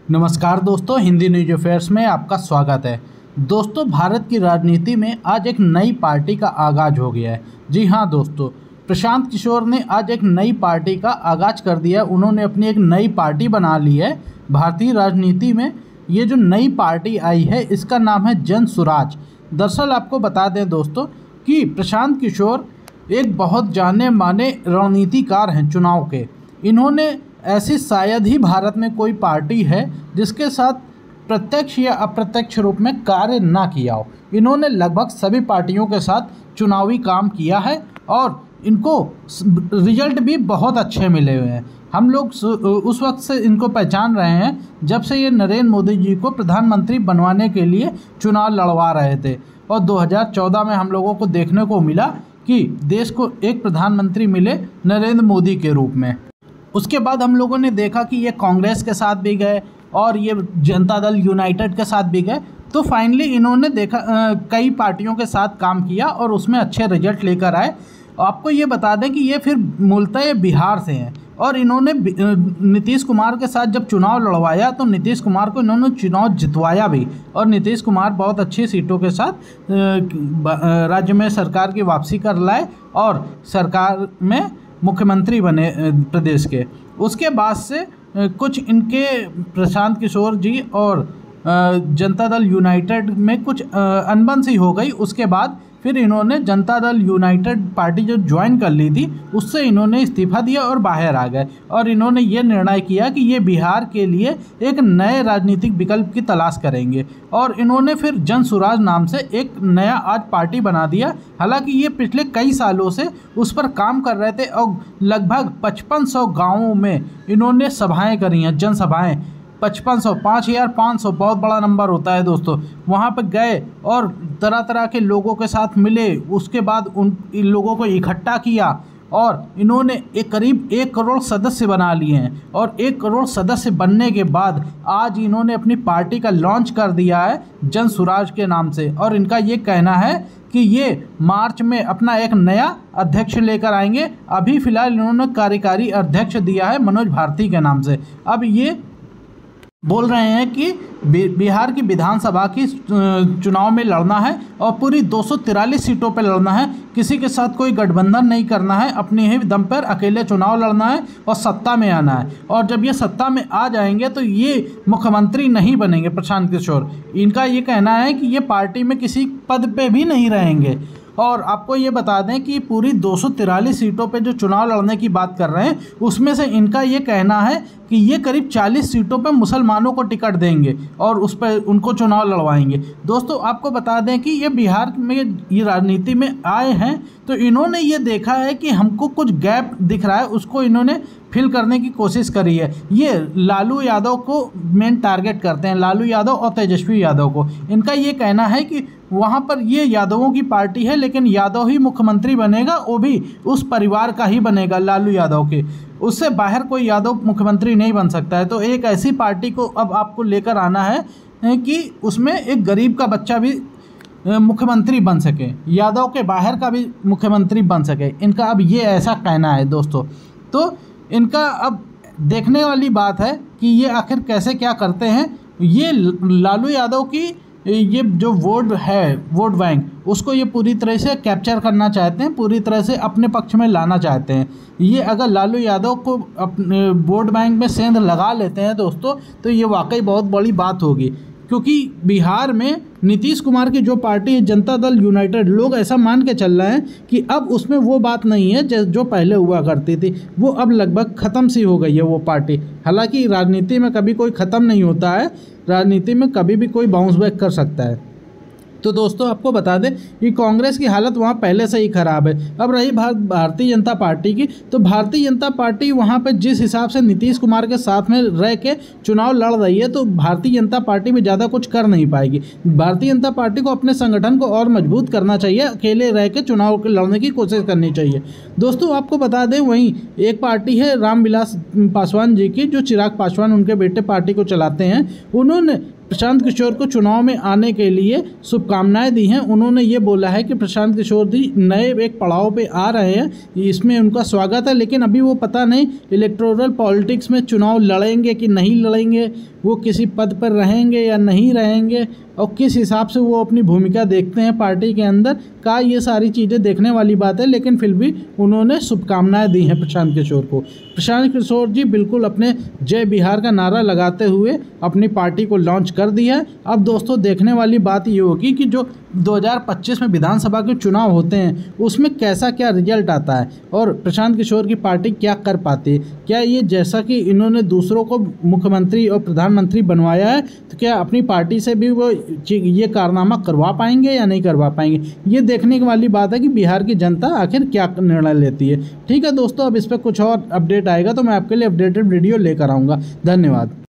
नमस्कार दोस्तों, Hindi news affairs में आपका स्वागत है। दोस्तों, भारत की राजनीति में आज एक नई पार्टी का आगाज हो गया है। जी हाँ दोस्तों, प्रशांत किशोर ने आज एक नई पार्टी का आगाज कर दिया। उन्होंने अपनी एक नई पार्टी बना ली है। भारतीय राजनीति में ये जो नई पार्टी आई है इसका नाम है जन सुराज। दरअसल आपको बता दें दोस्तों कि प्रशांत किशोर एक बहुत जाने माने रणनीतिकार हैं चुनाव के। इन्होंने ऐसी शायद ही भारत में कोई पार्टी है जिसके साथ प्रत्यक्ष या अप्रत्यक्ष रूप में कार्य ना किया हो। इन्होंने लगभग सभी पार्टियों के साथ चुनावी काम किया है और इनको रिजल्ट भी बहुत अच्छे मिले हुए हैं। हम लोग उस वक्त से इनको पहचान रहे हैं जब से ये नरेंद्र मोदी जी को प्रधानमंत्री बनवाने के लिए चुनाव लड़वा रहे थे और 2014 में हम लोगों को देखने को मिला कि देश को एक प्रधानमंत्री मिले नरेंद्र मोदी के रूप में। उसके बाद हम लोगों ने देखा कि ये कांग्रेस के साथ भी गए और ये जनता दल यूनाइटेड के साथ भी गए। तो फाइनली इन्होंने देखा कई पार्टियों के साथ काम किया और उसमें अच्छे रिजल्ट लेकर आए। आपको ये बता दें कि ये फिर मूलतः ये बिहार से हैं और इन्होंने नीतीश कुमार के साथ जब चुनाव लड़वाया तो नीतीश कुमार को इन्होंने चुनाव जितवाया भी और नीतीश कुमार बहुत अच्छी सीटों के साथ राज्य में सरकार की वापसी कर लाए और सरकार में मुख्यमंत्री बने प्रदेश के। उसके बाद से कुछ इनके प्रशांत किशोर जी और जनता दल यूनाइटेड में कुछ अनबन सी हो गई। उसके बाद फिर इन्होंने जनता दल यूनाइटेड पार्टी जो ज्वाइन कर ली थी उससे इन्होंने इस्तीफा दिया और बाहर आ गए और इन्होंने ये निर्णय किया कि ये बिहार के लिए एक नए राजनीतिक विकल्प की तलाश करेंगे और इन्होंने फिर जन सुराज नाम से एक नया आज पार्टी बना दिया। हालांकि ये पिछले कई सालों से उस पर काम कर रहे थे और लगभग 5500 गाँवों में इन्होंने सभाएँ करी हैं, जनसभाएँ। 5500 बहुत बड़ा नंबर होता है दोस्तों। वहाँ पर गए और तरह तरह के लोगों के साथ मिले। उसके बाद इन लोगों को इकट्ठा किया और इन्होंने करीब 1 करोड़ सदस्य बना लिए हैं और 1 करोड़ सदस्य बनने के बाद आज इन्होंने अपनी पार्टी का लॉन्च कर दिया है जन सुराज के नाम से। और इनका ये कहना है कि ये मार्च में अपना एक नया अध्यक्ष लेकर आएंगे। अभी फ़िलहाल इन्होंने कार्यकारी अध्यक्ष दिया है मनोज भारती के नाम से। अब ये बोल रहे हैं कि बिहार की विधानसभा की चुनाव में लड़ना है और पूरी 243 सीटों पर लड़ना है। किसी के साथ कोई गठबंधन नहीं करना है, अपने ही दम पर अकेले चुनाव लड़ना है और सत्ता में आना है। और जब ये सत्ता में आ जाएंगे तो ये मुख्यमंत्री नहीं बनेंगे प्रशांत किशोर। इनका ये कहना है कि ये पार्टी में किसी पद पे भी नहीं रहेंगे। और आपको ये बता दें कि पूरी 243 सीटों पे जो चुनाव लड़ने की बात कर रहे हैं उसमें से इनका ये कहना है कि ये करीब 40 सीटों पे मुसलमानों को टिकट देंगे और उस पर उनको चुनाव लड़वाएंगे। दोस्तों, आपको बता दें कि ये बिहार में ये राजनीति में आए हैं तो इन्होंने ये देखा है कि हमको कुछ गैप दिख रहा है, उसको इन्होंने फिल करने की कोशिश करी है। ये लालू यादव को मेन टारगेट करते हैं, लालू यादव और तेजस्वी यादव को। इनका ये कहना है कि वहाँ पर ये यादवों की पार्टी है लेकिन यादव ही मुख्यमंत्री बनेगा, वो भी उस परिवार का ही बनेगा लालू यादव के। उससे बाहर कोई यादव मुख्यमंत्री नहीं बन सकता है। तो एक ऐसी पार्टी को अब आपको लेकर आना है कि उसमें एक गरीब का बच्चा भी मुख्यमंत्री बन सके, यादव के बाहर का भी मुख्यमंत्री बन सके। इनका अब ये ऐसा कहना है दोस्तों। तो इनका अब देखने वाली बात है कि ये आखिर कैसे क्या करते हैं। ये लालू यादव की ये जो वोट बैंक उसको ये पूरी तरह से कैप्चर करना चाहते हैं, पूरी तरह से अपने पक्ष में लाना चाहते हैं। ये अगर लालू यादव को अपने वोट बैंक में सेंध लगा लेते हैं दोस्तों तो ये वाकई बहुत बड़ी बात होगी, क्योंकि बिहार में नीतीश कुमार की जो पार्टी है जनता दल यूनाइटेड, लोग ऐसा मान के चल रहे हैं कि अब उसमें वो बात नहीं है जो पहले हुआ करती थी। वो अब लगभग ख़त्म सी हो गई है वो पार्टी। हालांकि राजनीति में कभी कोई ख़त्म नहीं होता है, राजनीति में कभी भी कोई बाउंस बैक कर सकता है। तो दोस्तों, आपको बता दें कि कांग्रेस की हालत वहाँ पहले से ही ख़राब है। अब रही भारतीय जनता पार्टी की, तो भारतीय जनता पार्टी वहाँ पर जिस हिसाब से नीतीश कुमार के साथ में रह के चुनाव लड़ रही है तो भारतीय जनता पार्टी में ज़्यादा कुछ कर नहीं पाएगी। भारतीय जनता पार्टी को अपने संगठन को और मजबूत करना चाहिए, अकेले रह के चुनाव लड़ने की कोशिश करनी चाहिए। दोस्तों, आपको बता दें वहीं एक पार्टी है रामविलास पासवान जी की, जो चिराग पासवान उनके बेटे पार्टी को चलाते हैं। उन्होंने प्रशांत किशोर को चुनाव में आने के लिए शुभकामनाएं दी हैं। उन्होंने ये बोला है कि प्रशांत किशोर जी नए एक पड़ाव पे आ रहे हैं, इसमें उनका स्वागत है, लेकिन अभी वो पता नहीं इलेक्टोरल पॉलिटिक्स में चुनाव लड़ेंगे कि नहीं लड़ेंगे, वो किसी पद पर रहेंगे या नहीं रहेंगे और किस हिसाब से वो अपनी भूमिका देखते हैं पार्टी के अंदर का, ये सारी चीज़ें देखने वाली बात है। लेकिन फिर भी उन्होंने शुभकामनाएं दी हैं प्रशांत किशोर को। प्रशांत किशोर जी बिल्कुल अपने जय बिहार का नारा लगाते हुए अपनी पार्टी को लॉन्च कर दिया है। अब दोस्तों देखने वाली बात ये होगी कि जो 2025 में विधानसभा के चुनाव होते हैं उसमें कैसा क्या रिजल्ट आता है और प्रशांत किशोर की पार्टी क्या कर पाती है। क्या ये जैसा कि इन्होंने दूसरों को मुख्यमंत्री और प्रधानमंत्री बनवाया है तो क्या अपनी पार्टी से भी वो ये कारनामा करवा पाएंगे या नहीं करवा पाएंगे, ये देखने वाली बात है कि बिहार की जनता आखिर क्या निर्णय लेती है। ठीक है दोस्तों, अब इस पर कुछ और अपडेट आएगा तो मैं आपके लिए अपडेटेड वीडियो लेकर आऊँगा। धन्यवाद।